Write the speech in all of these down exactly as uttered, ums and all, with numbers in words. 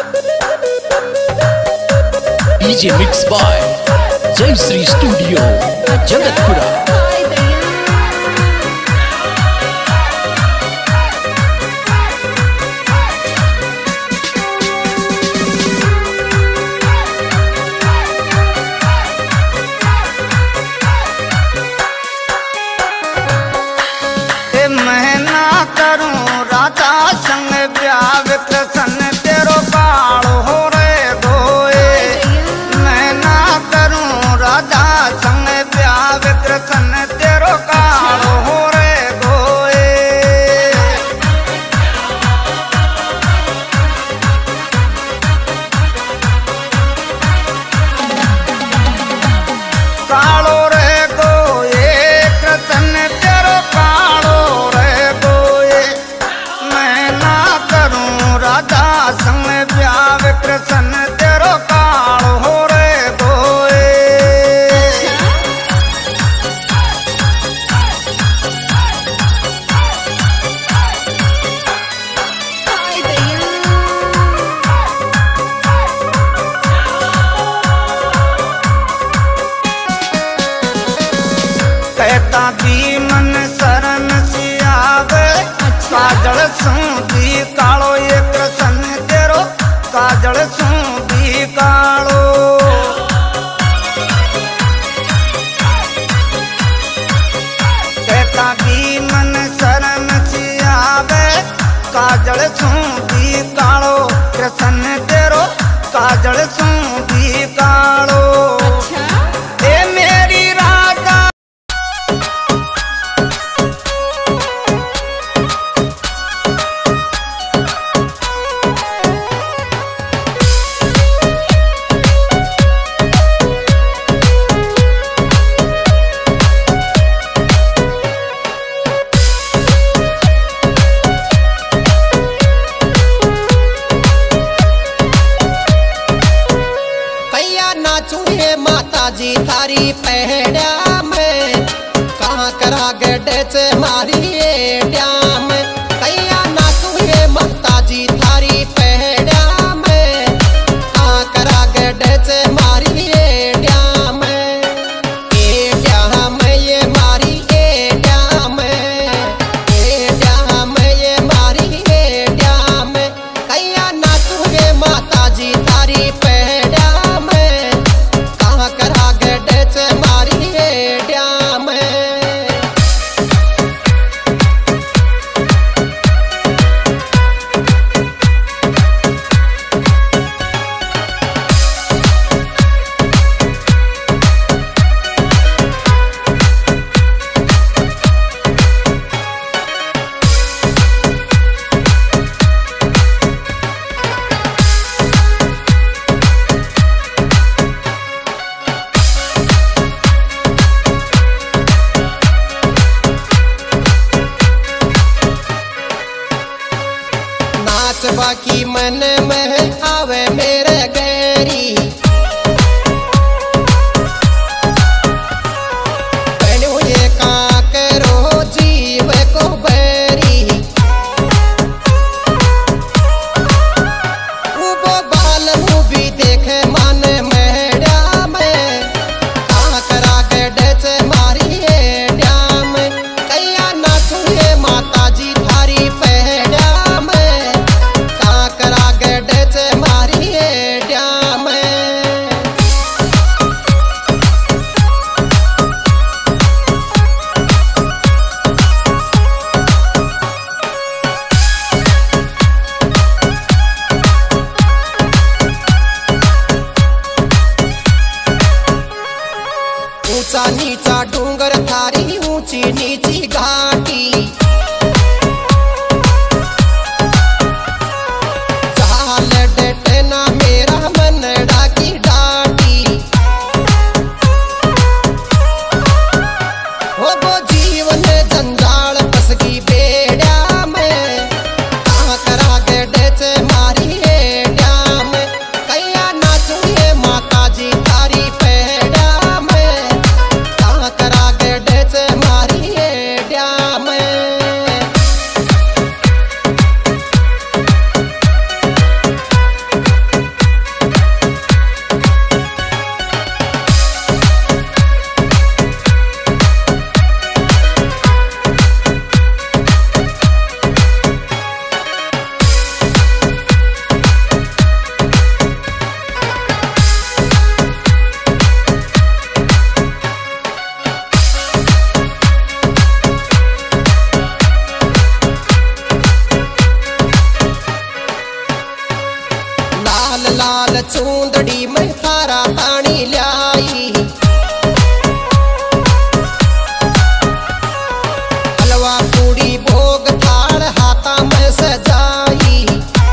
DJ mix by जय Shri studio Jagatpura. मैं ना करूं राजा संग ब्याह कृष्ण तेरो कालो हो रे गोए। मैं ना करूं राजा संग ब्याह कृष्ण तेरो कालो हो रे गोए। कालो रे गोए कृष्ण तेरो कालो राधा संग ब्याह कृष्ण तेरो काल हो रे गोए। कहता भी मन शरण से आवे काजल सूंदी कालो ये कृष्ण तेरो काजल सूंदी कालो। कहता भी मन शरण से आवे काजल सूंदी कालो कृष्ण तेरो काजल सूंदी कालो। ए मेरी राधा जी थारी पहड़ा में कहाँ करा गड्ढे से मारी ड्याम कैया नाचू ये माता जी थारी पहड़ा में कहाँ करा गड्ढे से मारी ड्याम ए ड्याम ये मारी ए ड्याम ए ड्याम ये मारी ए ड्याम कैया नाचू ये माता जी थारी पहड़ा में करा गड्ढे से मारी ड्याम। बाकी मन में आवे मेरे गैरी बनो ये का करो जीव को बैरी वो बाल मूवी देखे मन मेड़ा में कहाँ करा गड्ढे से मारी ड्याम कैया नाचू ये माता जी थारी पहड़ा में करा गड्ढे से मारी ड्याम। ऊंचा नीचा डूंगर थारी ऊंची नीची घाटी मेरा मन डाकी डाटी हो वो जीवन जंजाल फसगी बेड़ा में कहाँ करा गड्ढे से मारी ड्याम कैया नाचू ये माता जी थारी पहड़ा में कहाँ करा गड्ढे से मारी ड्याम। चूंदड़ी में थारा ताणी लाई, हलवा पूड़ी भोग थाल हाथा में सजाई,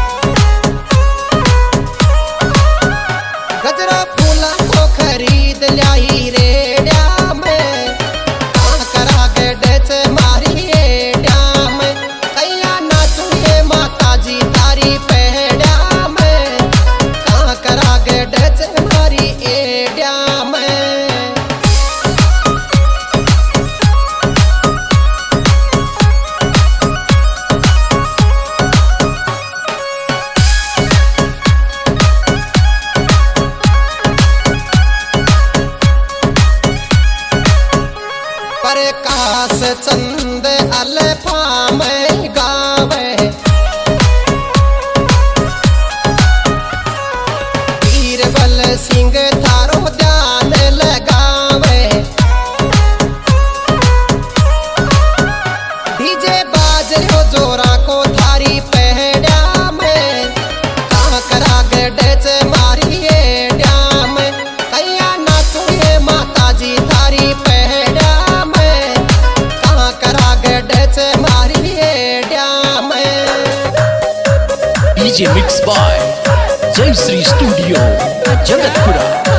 गजरा फूला को खरीद लाई रेड्या में, कहाँ करा गडेच मारी एड्या में, कैया नाचू ये माता जी थारी पहड्या में, कहाँ करा गडेच मारी एड्या में। प्रकाश चंद अल्फा में गावे, बीरबल सिंह थारो ध्यान लगावे, डीजे बाज हो जोरा को थारी पहड्या में, कहाँ करा गडेच मारी एड्या में, कैया नाचू ये माता जी थारी पहड्या में, कहाँ करा गडेच मारी एड्या में। डीजे मिक्स बाय जय श्री स्टूडियो जगतपुरा।